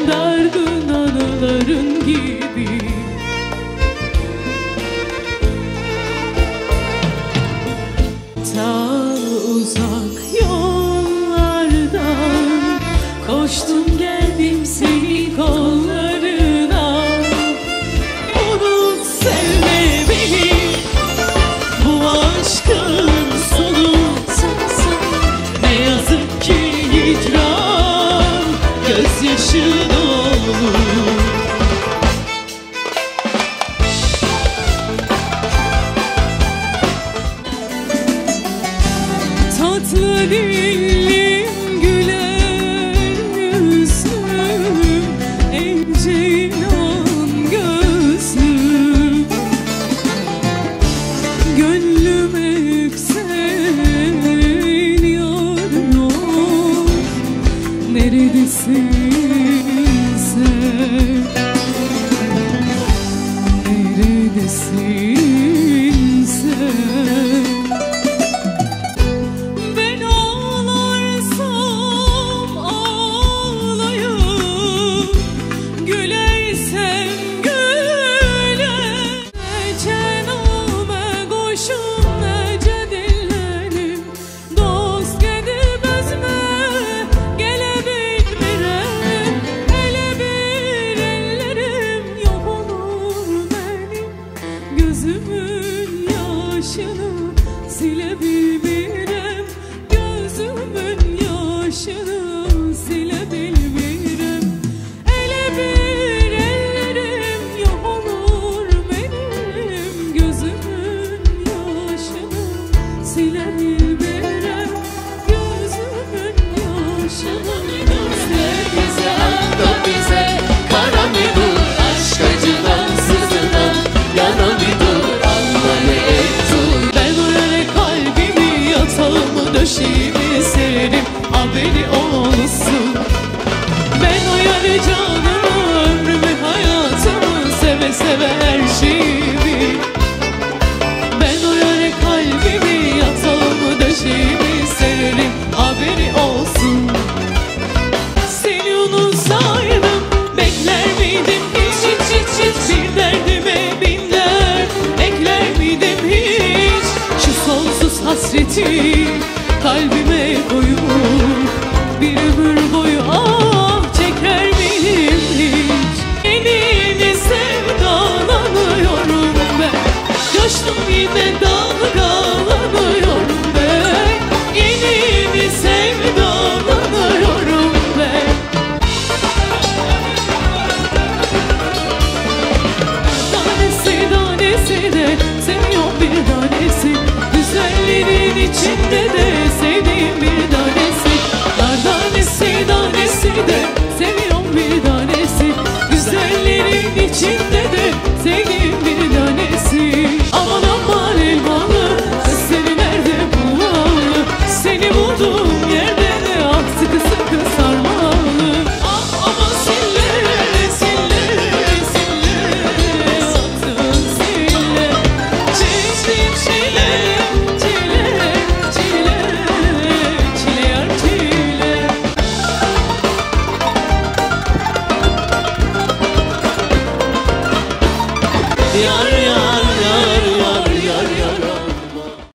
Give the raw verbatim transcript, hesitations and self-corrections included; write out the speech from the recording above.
dargın anıların gibi. Ta uzak yollardan koştum geldim senin kollarına. Unut sevme beni, bu aşkın sonu sensin. Ne yazık ki hicran gözyaşın olur. Tatlı dillim, güler yüzlüm, ey ceylan gözlüm. Gönlüm hep seni arıyor. Neredesin sen? Neredesin sen? Gözümün yaşını silebilmirem, gözümün yaşını silebilmirem. Ele bir ellerim yok olur benim, gözümün yaşını silebilmirem, gözümün yaşını. Bize bize da bize kara mı dur, aşk acıdan sızıdan yana mı dur, anla ne ettin? Ben o yere kalbimi yatağımı döşeğimi sererim, haberi olsun. Ben o yere canımı ömrümü hayatımı seve seve her şeyimi. Ben o yere kalbimi yatağımı döşeğimi sererim, haberi olsun. Seni unutsaydım bekler miydim hiç hiç hiç hiç, bir derdime bin dert ekler miydim hiç? Şu sonsuz hasreti kalbime koyup bir ömür boyu ah çeker miyim hiç? Yeni yeni sevdalanıyorum ben, coştum yine dalgalanıyorum ben. Yeni yeni sevdalanıyorum ben. Tanesi tanesi de seviyorum bir tanesi, güzellerin içinde de sevdiğim bir tanesi. Tanesi tanesi de seviyorum bir tanesi, güzellerin içinde de sevdiğim bir tanesi. Aman aman elmalı, seni nerede bulmalı, seni bulduğum yerde de ah sıkı sıkı sarmalı. Ah aman sille sille sille attın sille, çektiğim çile çile çile çile yar çile. Yar